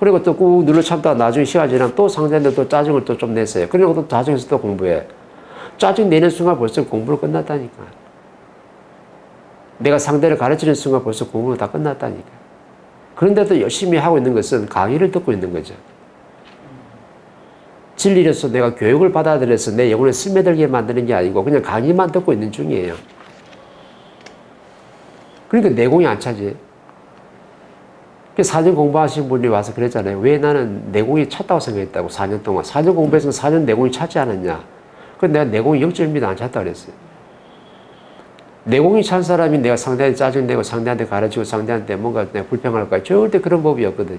그리고 또 꾹 눌러 참다가 나중에 시간이 지나면 또 상대한테 또 짜증을 또 좀 냈어요. 그리고 또 짜증에서 또 공부해. 짜증 내는 순간 벌써 공부를 끝났다니까. 내가 상대를 가르치는 순간 벌써 공부는 다 끝났다니까. 그런데도 열심히 하고 있는 것은 강의를 듣고 있는 거죠. 진리로서 내가 교육을 받아들여서 내 영혼에 스며들게 만드는 게 아니고 그냥 강의만 듣고 있는 중이에요. 그러니까 내공이 안 차지. 사년 공부하신 분이 와서 그랬잖아요. 왜 나는 내공이 찼다고 생각했다고 4년 동안. 4년 공부해서 4년 내공이 찼지 않았냐. 그래서 내가 내공이 0.1m 안 찼다고 그랬어요. 내공이 찬 사람이 내가 상대한테 짜증내고 상대한테 가르치고 상대한테 뭔가 내가 불평할까? 절대 그런 법이 없거든요.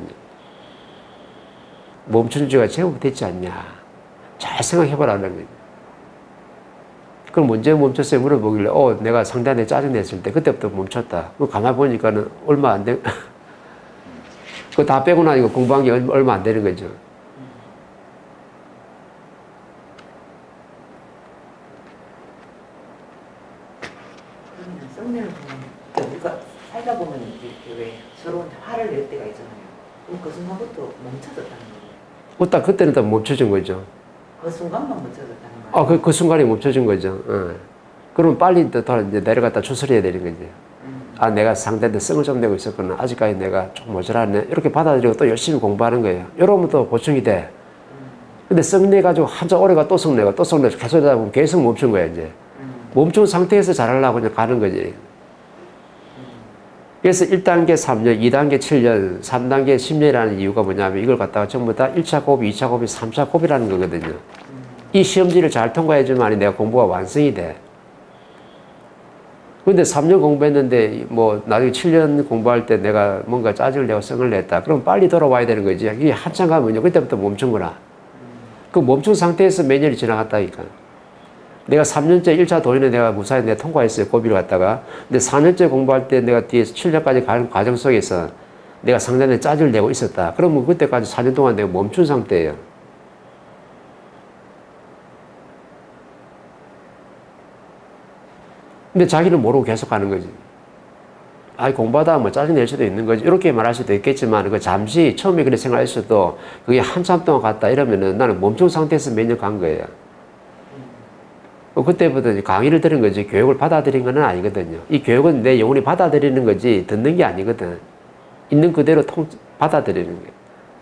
멈춘 지가 제법 됐지 않냐. 잘 생각해보라는 거예요. 그럼 언제 멈췄어요? 물어보길래 내가 상대한테 짜증냈을 때 그때부터 멈췄다. 가만히 보니까는 얼마 안 돼. 그거 다 빼고 나니까 공부한 게 얼마 안 되는 거죠. 그러면 썩내는 보면 우리가 살다 보면 이제 왜 서로한테 화를 낼 때가 있잖아요. 그럼 그 순간부터 멈춰졌다는 거예요. 딱 그때는 또 멈춰진 거죠. 그 순간만 멈춰졌다는 거예요. 그 순간이 멈춰진 거죠. 그럼 빨리 또 이제 내려갔다 추스려야 되는 거죠. 내가 상대한테 성을 좀 내고 있었구나. 아직까지 내가 조금 모자라네. 이렇게 받아들이고 또 열심히 공부하는 거예요. 이러면 또 보충이 돼. 근데 성내가지고 한참 오래가 또 성내고 또 성내고 계속 하다 보면 계속 멈춘 거야, 이제. 멈춘 상태에서 잘하려고 그냥 가는 거지. 그래서 1단계 3년, 2단계 7년, 3단계 10년이라는 이유가 뭐냐면 이걸 갖다가 전부 다 1차 고비, 2차 고비, 3차 고비라는 거거든요. 이 시험지를 잘 통과해주면 내가 공부가 완성이 돼. 근데 3년 공부했는데 나중에 7년 공부할 때 내가 뭔가 짜증을 내고 성을 냈다. 그럼 빨리 돌아와야 되는 거지. 이게 한참 가면요. 그때부터 멈춘 거라. 그 멈춘 상태에서 몇 년이 지나갔다니까. 내가 3년째 1차 도인을 내가 무사히 내가 통과했어요. 고비를 갖다가. 근데 4년째 공부할 때 내가 뒤에서 7년까지 가는 과정 속에서 내가 상대한테 짜증을 내고 있었다. 그러면 그때까지 4년 동안 내가 멈춘 상태예요. 근데 자기는 모르고 계속 가는 거지. 공부하다 짜증낼 수도 있는 거지. 이렇게 말할 수도 있겠지만, 그 잠시 처음에 그렇게 생각했어도 그게 한참 동안 갔다 이러면은 나는 멈춘 상태에서 몇 년 간 거예요. 그때부터 강의를 들은 거지, 교육을 받아들인 건 아니거든요. 이 교육은 내 영혼이 받아들이는 거지, 듣는 게 아니거든. 있는 그대로 받아들이는 거예요.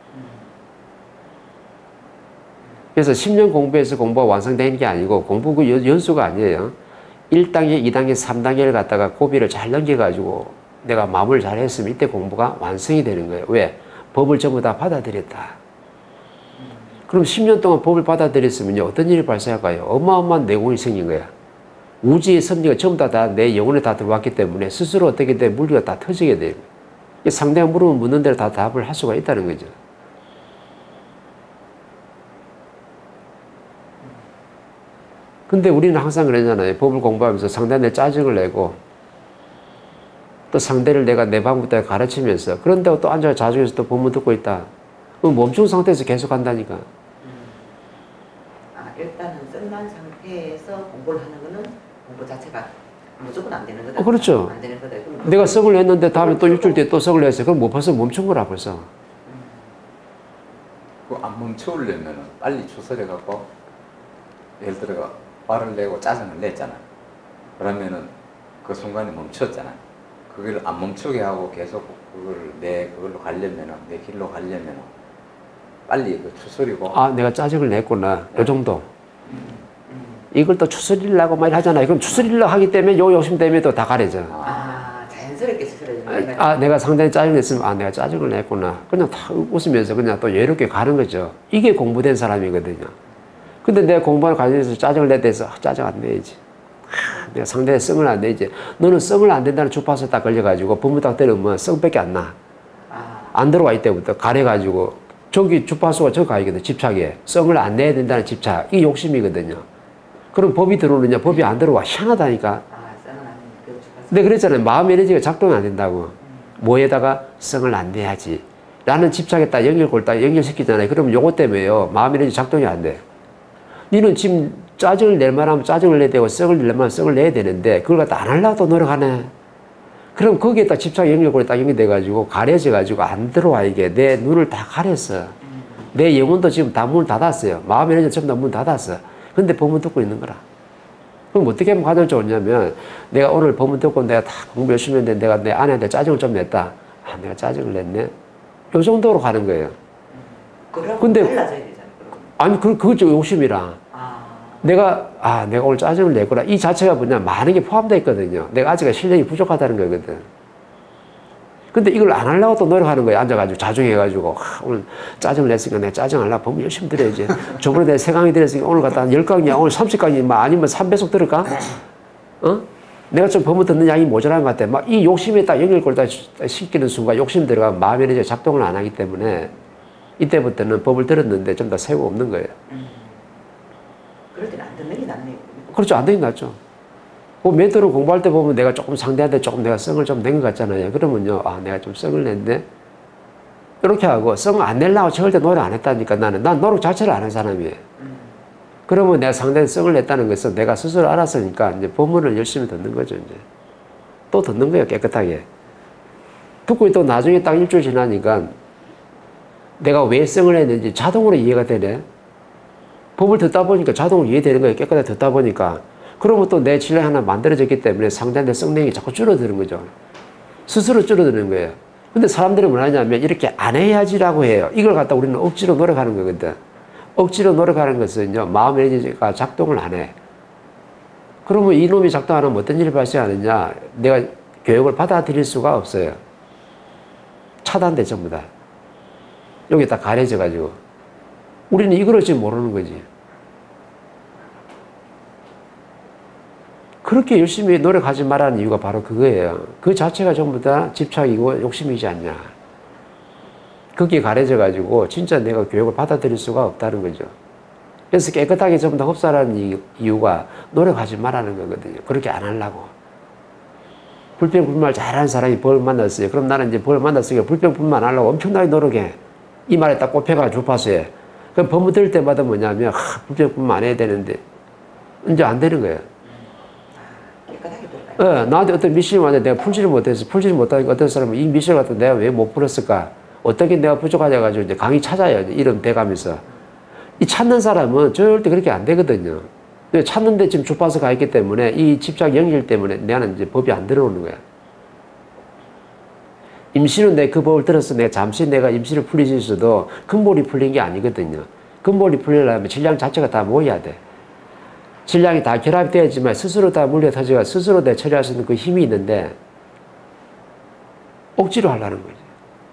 그래서 10년 공부해서 공부가 완성된 게 아니고, 공부 그 연수가 아니에요. 1단계, 2단계, 3단계를 갖다가 고비를 잘 넘겨가지고 내가 마무리를 잘 했으면 이때 공부가 완성이 되는 거예요. 왜? 법을 전부 다 받아들였다. 그럼 10년 동안 법을 받아들였으면요, 어떤 일이 발생할까요? 어마어마한 내공이 생긴 거야. 우주의 섭리가 전부 다 내 영혼에 다 들어왔기 때문에 스스로 어떻게 돼? 물리가 다 터지게 돼요. 상대가 물으면 묻는 대로 다 답을 할 수가 있다는 거죠. 근데 우리는 항상 그러잖아요. 법을 공부하면서 상대한테 짜증을 내고 또 상대를 내가 내 방법대로 가르치면서 그런데 또 앉아 자중해서 또 법문 듣고 있다. 그럼 멈춘 상태에서 계속 한다니까. 일단은 끝난 상태에서 공부를 하는 거는 공부 자체가 무조건 안 되는 거다. 그렇죠. 안 되는 거다. 내가 성을 냈는데 다음에 또 일주일 뒤에 또 성을 냈어요. 그럼 벌써 멈춘 거라 벌써. 그 안 멈춰오려면 빨리 추스려갖고 예를 들어 화를 내고 짜증을 냈잖아. 그러면은 그 순간에 멈췄잖아. 그걸 안 멈추게 하고 계속 그걸로 가려면은, 내 길로 가려면은 빨리 그 추스리고. 내가 짜증을 냈구나. 요 정도. 이걸 또 추스리려고 많이 하잖아요. 그럼 추스리려고 하기 때문에 요 욕심 때문에 또 다 가려져. 자연스럽게 추스려져. 내가 상당히 짜증 냈으면, 내가 짜증을 냈구나. 그냥 다 웃으면서 그냥 또 여유롭게 가는 거죠. 이게 공부된 사람이거든요. 근데 내가 공부하는 과정에서 짜증을 내대서 짜증 안 내야지. 내가 상대에 성을 안 내지. 너는 성을 안 된다는 주파수 딱 걸려가지고 부모 딱 때리면 성밖에 안 나. 안 들어와 이때부터 가려가지고 저기 주파수가 저 가야거든. 집착에. 성을 안 내야 된다는 집착. 이게 욕심이거든요. 그럼 법이 들어오느냐? 법이 안 들어와. 희한하다니까. 근데 그랬잖아요. 마음 에너지가 작동이 안 된다고. 뭐에다가 성을 안 내야지. 라는 집착에 딱 연결시키잖아요. 그러면 요거 때문에요. 마음 에너지 작동이 안 돼. 니는 지금 짜증을 낼 만하면 짜증을 내야 되고 썩을 낼 만하면 썩을 내야 되는데 그걸 갖다 안 하려고 또 노력하네. 그럼 거기에다 집착 연결고리 딱 연결돼가지고 가려져가지고 안 들어와 이게. 내 눈을 다 가렸어. 내 영혼도 지금 다 문을 닫았어요. 마음의 에너지 전부 다 문 닫았어. 근데 법문 듣고 있는 거라. 그럼 어떻게 하면 가장 좋냐면 내가 오늘 법문 듣고 내가 다 공부 열심히 했는데 내가 내 아내한테 짜증을 좀 냈다. 아, 내가 짜증을 냈네. 요 정도로 가는 거예요. 근데 달라져야 되잖아요. 아니, 그거 욕심이라. 내가 오늘 짜증을 냈구나. 이 자체가 뭐냐, 많은 게 포함되어 있거든요. 내가 아직 실력이 부족하다는 거거든. 근데 이걸 안 하려고 또 노력하는 거예요. 앉아가지고, 자중해가지고. 오늘 짜증을 냈으니까 내가 짜증 하려고 보면 열심히 들어야지. 저번에 내가 3강이 들었으니까 오늘 갖다 10강이야. 오늘 30강이 아니면 3배속 들을까? 어? 내가 좀 법문 듣는 양이 모자란 것 같아. 막 이 욕심에 딱 연결고리 딱 시키는 순간 욕심 들어가면 마음의 에너지가 작동을 안 하기 때문에 이때부터는 법을 들었는데 좀 더 세고 없는 거예요. 그럴 때는 안 듣는 게 낫네요. 그렇죠. 안 되긴 낫죠. 그 멘토를 공부할 때 보면 내가 조금 상대한테 조금 내가 성을 좀 낸 것 같잖아요. 그러면요, 내가 좀 성을 냈네? 이렇게 하고, 성 안 내려고 절대 노력 안 했다니까 난 노력 자체를 안 한 사람이에요. 그러면 내가 상대한테 성을 냈다는 것은 내가 스스로 알았으니까 이제 법문을 열심히 듣는 거죠, 이제. 또 듣는 거예요, 깨끗하게. 듣고 또 나중에 딱 일주일 지나니까 내가 왜 성을 했는지 자동으로 이해가 되네. 법을 듣다 보니까 자동으로 이해되는 거예요. 깨끗하게 듣다 보니까. 그러면 또 내 질량이 하나 만들어졌기 때문에 상대한테 성능이 자꾸 줄어드는 거죠. 스스로 줄어드는 거예요. 근데 사람들이 뭐 하냐면 이렇게 안 해야지라고 해요. 이걸 갖다 우리는 억지로 노력하는 거거든. 억지로 노력하는 것은요, 마음의 에너지가 작동을 안 해. 그러면 이놈이 작동 안 하면 어떤 일이 발생하느냐. 내가 교육을 받아들일 수가 없어요. 차단돼, 전부 다. 여기 다 가려져가지고. 우리는 이걸 지금 모르는 거지. 그렇게 열심히 노력하지 말라는 이유가 바로 그거예요. 그 자체가 전부 다 집착이고 욕심이지 않냐. 거기에 가려져가지고 진짜 내가 교육을 받아들일 수가 없다는 거죠. 그래서 깨끗하게 전부 다 흡수하라는 이유가 노력하지 말라는 거거든요. 그렇게 안 하려고. 불평불만 잘하는 사람이 벌 만났어요. 그럼 나는 이제 벌 만났으니까 불평불만 하려고 엄청나게 노력해. 이 말에 딱 꼽혀가지고 주파수에. 그럼 법문 들을 때마다 뭐냐면, 불평불만 안 해야 되는데, 이제 안 되는 거예요. 깨끗하게 들어가요. 나한테 어떤 미션이 왔는데 내가 풀지를 못해서, 풀지를 못하니까 어떤 사람은 이 미션을 갖다 내가 왜 못 풀었을까? 어떻게 내가 부족하냐가지고 이제 강의 찾아요. 이름 대가면서. 이 찾는 사람은 절대 그렇게 안 되거든요. 찾는데 지금 주파수 가 있기 때문에 이 집착 연결 때문에 나는 이제 법이 안 들어오는 거야. 임시로 내 그 법을 들어서 내가 잠시 내가 임시를 풀리지 있어도 근본이 풀린 게 아니거든요. 근본이 풀리려면 질량 자체가 다 모여야 돼. 질량이 다 결합되어야지만 스스로 다 물려 터져가 스스로 내 처리할 수 있는 그 힘이 있는데 억지로 하려는 거지.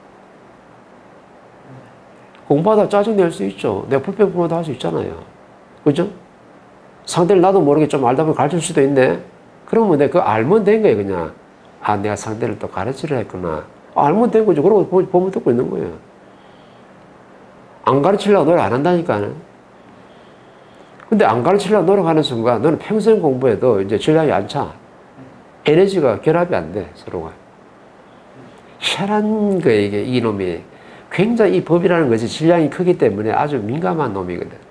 공부하다 짜증낼 수 있죠. 내가 불평불만도 할 수 있잖아요. 그죠? 상대를 나도 모르게 좀 알다 보면 가르칠 수도 있네. 그러면 내가 그거 알면 된 거예요, 그냥. 내가 상대를 또 가르치려 했구나. 알면 된 거죠. 그러고 보면 듣고 있는 거예요. 안 가르치려고 노력 안 한다니까는. 근데 안 가르치려고 노력하는 순간 너는 평생 공부해도 이제 질량이 안 차. 에너지가 결합이 안 돼, 서로가. 희한한 거예요, 이게, 이놈이. 굉장히 이 법이라는 것이 질량이 크기 때문에 아주 민감한 놈이거든.